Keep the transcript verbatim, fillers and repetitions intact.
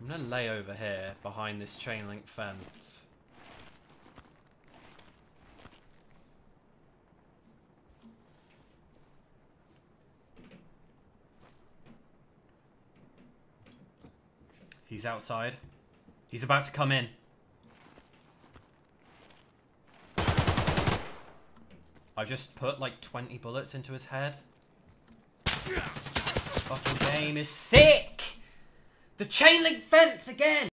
I'm gonna lay over here behind this chain link fence. He's outside. He's about to come in. I've just put like twenty bullets into his head. Fucking game is sick! The chain link fence again!